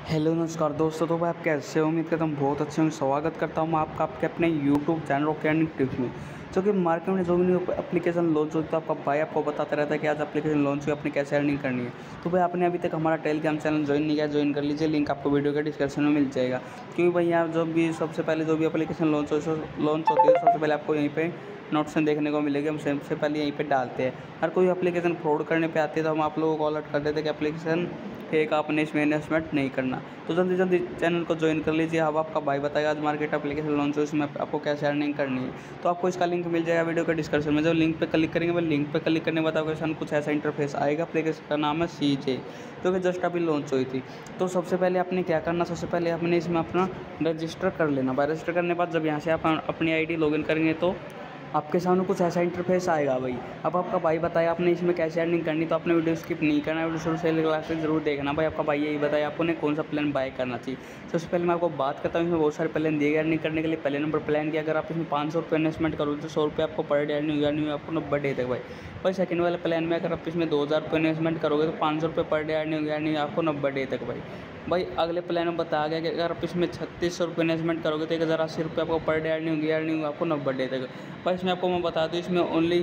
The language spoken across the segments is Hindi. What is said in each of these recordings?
हेलो नमस्कार दोस्तों। तो भाई आप कैसे हो? उम्मीद करता हूँ बहुत अच्छे होंगे। स्वागत करता हूँ मैं आपका आपके अपने YouTube channel rock earning tips में। जो कि मार्केट में जो भी न्यू एप्लीकेशन लॉन्च होती है तो आपका भाई आपको बताता रहता है कि आज एप्लीकेशन लॉन्च हुई, अपनी कैसे अर्निंग करनी है। तो भाई आपने अभी तक हमारा टेलीग्राम चैनल ज्वाइन नहीं किया, ज्वाइन कर लीजिए, लिंक आपको वीडियो के डिस्क्रिप्शन में मिल जाएगा। क्योंकि भाई यहाँ जो भी सबसे पहले जो भी एप्लीकेशन लॉन्च होती है सबसे पहले आपको यहीं पर नोटिफिकेशन देखने को मिलेगी। हम सबसे पहले यहीं पे डालते हैं। हर कोई एप्लीकेशन फ्रॉड करने पे आती है तो हम आप लोगों को अलर्ट कर देते हैं कि एप्लीकेशन फेक, आपने इसमें इन्वेस्टमेंट नहीं करना। तो जल्दी जल्दी चैनल को ज्वाइन कर लीजिए। अब आपका भाई बताएगा आज मार्केट एप्लीकेशन लॉन्च हो, इसमें आपको कैसे अर्निंग करनी है। तो आपको इसका लिंक मिल जाएगा वीडियो के डिस्क्रिप्शन में। जब लिंक पे क्लिक करेंगे, मैं लिंक पे क्लिक करने के बाद आपके कुछ ऐसा इंटरफेस आएगा। एप्लीकेशन का नाम है CJ, जो कि जस्ट अभी लॉन्च हुई थी। तो सबसे पहले आपने क्या करना, सबसे पहले आपने इसमें अपना रजिस्टर कर लेना। रजिस्टर करने के बाद जब यहाँ से आप अपनी ID लॉगिन करेंगे तो आपके सामने कुछ ऐसा इंटरफेस आएगा भाई। अब आपका भाई बताया आपने इसमें कैसे अर्निंग करनी, तो आपने वीडियो स्किप नहीं करना, वीडियो शुरू से क्लास से जरूर देखना। भाई आपका भाई यही बताया आपको ने कौन सा प्लान बाय करना चाहिए। सबसे पहले मैं आपको बात करता हूँ, इसमें बहुत सारे प्लान दिए गए अर्निंग करने के लिए। पहले नंबर प्लान की अगर आप इसमें 500 रुपये इन्वेस्टमेंट करोगे तो 100 रुपये आपको पर डे अर्निंग आपको 90 डे तक भाई। सेकंड वाले प्लान में अगर आप इसमें 2000 रुपये इन्वेस्टमेंट करोगे तो 500 रुपये पर डे अर्निंग आपको 90 डे तक भाई। अगले प्लान में बताया गया कि अगर आप इसमें 3600 रुपये इन्वेस्टमेंट करोगे तो 1080 रुपये आपको पर डे अर्निंग आपको 90 डे तक भाई। इसमें आपको मैं बता दूँ, इसमें ओनली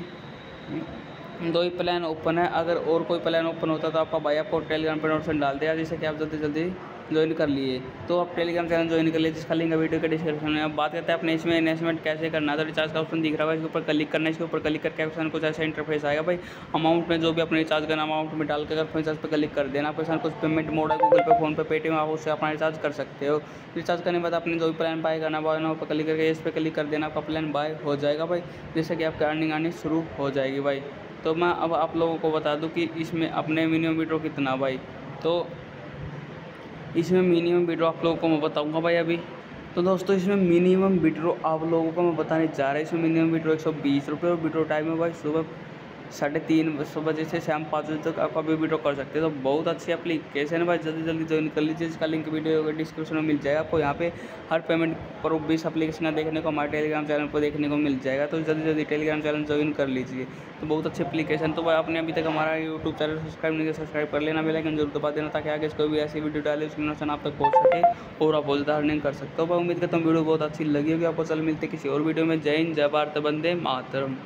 2 ही प्लान ओपन है। अगर और कोई प्लान ओपन होता तो आपका भाई आपको टेलीग्राम पर नोटिफिकेशन डाल दिया, जिससे कि आप जल्दी जल्दी ज्वाइन कर लिए। तो आप टेलीग्राम चैनल ज्वाइन कर लिए, जिसका लिंक है वीडियो के डिस्क्रिप्शन में। अब बात करते हैं अपने इसमें इन्वेस्टमेंट कैसे करना है। तो रिचार्ज का ऑप्शन दिख रहा है, इसके ऊपर क्लिक करना है। इसके ऊपर क्लिक करके ऑप्शन कुछ ऐसा इंटरफेस आएगा भाई। अमाउंट में जो भी अपने रिचार्ज करना अमाउंट में डाल के अगर रिचार्ज पर क्लिक कर देना। आपके साथ कुछ पेमेंट मोड है, Google pay, PhonePe, Paytm, आप उससे अपना रिचार्ज कर सकते हो। रिचार्ज करने के बाद अपने जो भी प्लान बाय करना बाय ना पर क्लिक करके इस पर क्लिक कर देना, आपका प्लान बाय हो जाएगा भाई, जिससे कि आपकी अर्निंग आनी शुरू हो जाएगी भाई। तो मैं अब आप लोगों को बता दूं कि इसमें अपने मिनिमम विड्रॉ कितना भाई। तो इसमें मिनिमम विड्रॉ आप लोगों को मैं बताऊंगा भाई अभी। तो दोस्तों इसमें मिनिमम विड्रॉ आप लोगों को मैं बताने जा रहा है। इसमें मिनिमम विड्रॉ 120 रुपये और विड्रॉ टाइम है भाई सुबह 3:30 बजे से शाम 5 बजे तक आप अभी विड्रॉ कर सकते हैं। तो बहुत अच्छी एप्लीकेशन है भाई, जल्दी जल्दी ज्वाइन कर लीजिए। इसका लिंक वीडियो के डिस्क्रिप्शन में मिल जाएगा। आपको यहाँ पे हर पेमेंट पर 20 एप्लीकेशन देखने को हमारे टेलीग्राम चैनल पर देखने को मिल जाएगा। तो जल्दी जल्दी टेलीग्राम चैनल ज्वाइन कर लीजिए। तो बहुत अच्छी एप्लीकेशन। तो भाई आपने अभी तक हमारा यूट्यूब चैनल सब्सक्राइब नहीं किया, सब्सक्राइब कर लेना, बेल आइकन जरूर दबा देना, ताकि आगे कोई भी ऐसी वीडियो डाले उसकी नोटिफिकेशन आप तक पहुँच सके और आप बहुत ज़्यादा अर्निंग कर सकते हो। भाई उम्मीद करता हूँ वीडियो बहुत अच्छी लगी होगी आपको। चल मिलते किसी और वीडियो में। जय हिंद, जय भारत, वंदे मातरम।